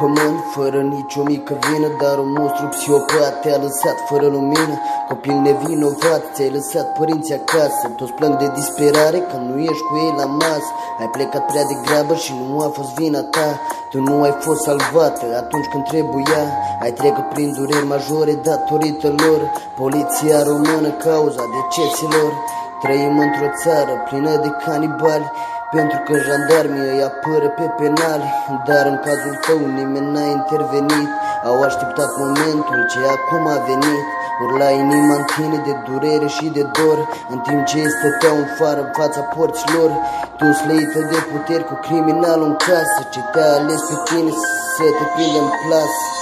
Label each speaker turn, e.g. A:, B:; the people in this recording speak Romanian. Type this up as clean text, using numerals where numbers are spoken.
A: pământ, fără nicio mică vină, dar un monstru psihopat te-a lăsat fără lumină. Copil nevinovat, ți-ai lăsat părinții acasă, toți plâng de disperare că nu ești cu ei la masă. Ai plecat prea degrabă și nu a fost vina ta. Tu nu ai fost salvată atunci când trebuia. Ai trecut prin dureri majore datorită lor. Poliția română, cauza deceselor. Trăim într-o țară plină de canibali, pentru că jandarmii îi apără pe penali. Dar în cazul tău nimeni n-a intervenit. Au așteptat momentul ce acum a venit. Urla inima în tine de durere și de dor, în timp ce ei stăteau în fară în fața porților. Tu slăită de puteri cu criminalul în casă, ce te-a ales pe tine să te prindă în plasă.